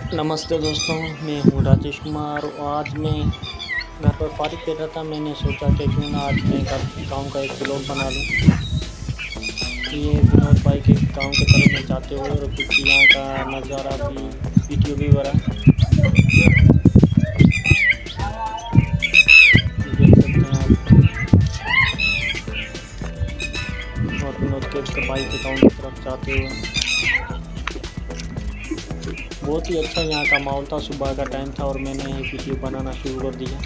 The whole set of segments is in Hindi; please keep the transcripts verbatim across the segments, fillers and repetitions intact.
नमस्ते दोस्तों, मैं हूँ राजेश कुमार। आज मैं घर पर फारिग बैठा था। मैंने सोचा कि क्यों ना आज मैं घर गांव का एक ब्लॉग बना लूँ। ये विनोद भाई के गांव की तरफ में जाते हुए और कुछ यहाँ का नज़ारा भी वीडियो भी बना देख सकते हैं आप। और विनोद के भाई के गाँव की तरफ जाते हुए बहुत ही अच्छा यहाँ का माहौल था। सुबह का टाइम था और मैंने वीडियो बनाना शुरू कर दिया।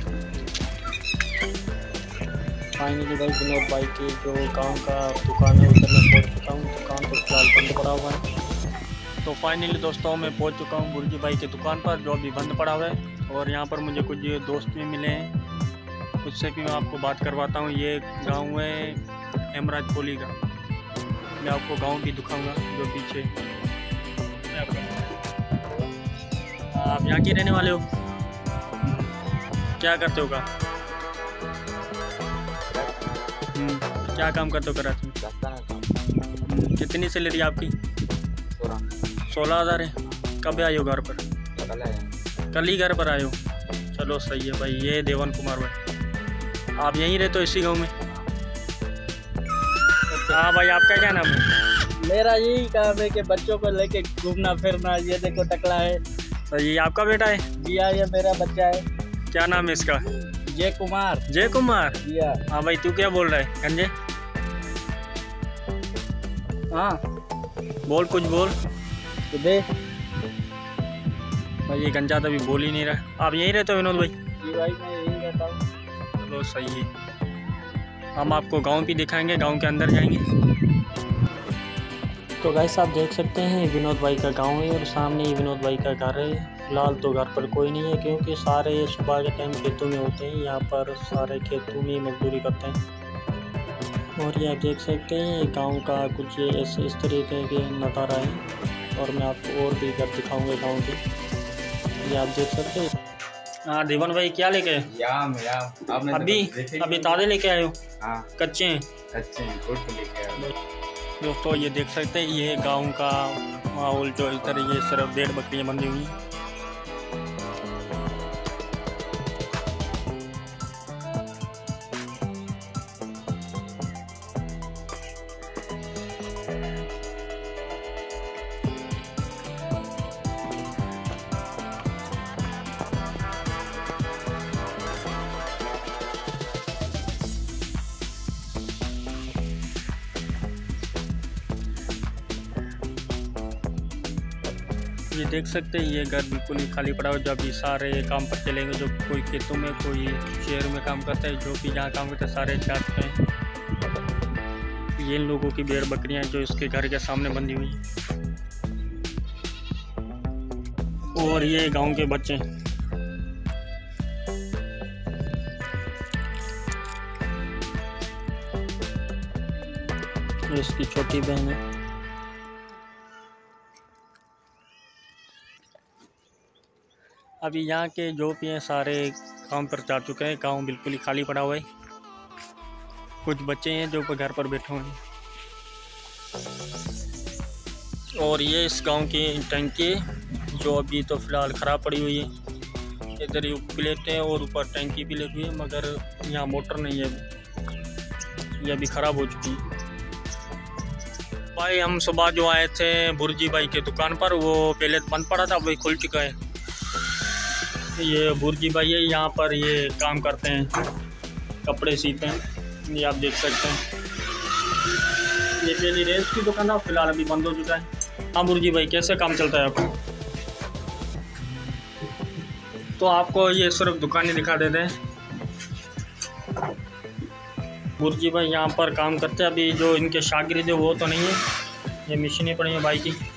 फाइनली भाई विनोद भाई के जो गांव का दुकान है उधर मैं पहुँच चुका हूँ। दुकान तो फिलहाल बंद पड़ा हुआ है। तो फाइनली दोस्तों मैं पहुँच चुका हूँ बुर्जी भाई की दुकान पर, जो अभी बंद पड़ा हुआ है। और यहाँ पर मुझे कुछ दोस्त भी मिले हैं, उससे भी मैं आपको बात करवाता हूँ। ये गाँव है हेमराज कोली का। मैं आपको गाँव भी दिखाऊँगा जो पीछे। आप यहाँ के रहने वाले हो? क्या करते हो का? क्या काम करते हो कराची में? कितनी सैलरी आपकी? सोलह हज़ार है। कब आए हो घर पर? कल ही घर पर आए हो? चलो सही है भाई। ये देवन कुमार भाई, आप यहीं रहते हो इसी गांव में? हाँ भाई, आपका क्या नाम है? मेरा यही काम है कि बच्चों को लेके घूमना फिरना। ये देखो टकला है। तो ये आपका बेटा है? जी हाँ, ये मेरा बच्चा है। क्या नाम है इसका? जय कुमार। जय कुमार? जी हाँ। हाँ भाई, तू क्या बोल रहा है गंजे? हाँ बोल, कुछ बोल। तो दे भाई, ये गंजा तो अभी बोल ही नहीं रहा। आप यहीं रहते हो विनोद भाई? जी भाई, मैं यहीं रहता हूँ। चलो सही है। हम आपको गांव भी दिखाएंगे, गांव के अंदर जाएंगे। तो गाइस आप देख सकते हैं विनोद भाई का गांव है और सामने ही विनोद भाई का घर है। फिलहाल तो घर पर कोई नहीं है क्योंकि सारे सुबह के टाइम खेतों में होते हैं। यहाँ पर सारे खेतों में मजदूरी करते हैं। और ये आप देख सकते हैं गांव का कुछ ये इस, इस तरीके के नज़ारा है। और मैं आपको और भी घर दिखाऊंगा गांव के। ये आप देख सकते हैं। हाँ देवन भाई, क्या लेके आए? याम याम अभी अभी ताज़े लेके आए हो? हाँ, कच्चे हैं? कच्चे हैं, गुड़ को लेके आए। दोस्तों ये देख सकते हैं, ये गांव का माहौल जो इधर ये सिर्फ डेढ़ बकरियां बंधी हुई हैं। ये देख सकते हैं, ये घर बिल्कुल ही खाली पड़ा हुआ। जब ये सारे काम पर चलेंगे, जो कोई खेतों में, कोई शहर में काम करता है, जो भी जहाँ काम करते हैं सारे जाते हैं। ये इन लोगों की भेड़ बकरियां जो इसके घर के सामने बंधी हुई हैं। और ये गांव के बच्चे हैं। इसकी छोटी बहन है। अभी यहाँ के जो भी हैं सारे काम पर जा चुके हैं। गांव बिल्कुल ही खाली पड़ा हुआ है। कुछ बच्चे हैं जो घर पर बैठे हुए हैं। और ये इस गांव की टंकी जो अभी तो फ़िलहाल ख़राब पड़ी हुई है। इधर ही प्लेट है और ऊपर टंकी भी लगी हुई है, मगर यहाँ मोटर नहीं है, ये अभी ख़राब हो चुकी है। भाई हम सुबह जो आए थे बुर्जी भाई के दुकान पर, वो पहले बंद पड़ा था, वही खुल चुका है। ये बुर्जी भाई है, यहाँ पर ये काम करते हैं, कपड़े सीते हैं। ये आप देख सकते हैं, ये पहली रेस की दुकान था, फिलहाल अभी बंद हो चुका है। हाँ बुर्जी भाई, कैसे काम चलता है आपका? तो आपको ये सिर्फ दुकान ही दिखा देते हैं। बुर्जी भाई यहाँ पर काम करते हैं। अभी जो इनके शागिर्द है वो तो नहीं है, ये मशीनें पड़ी हैं भाई की।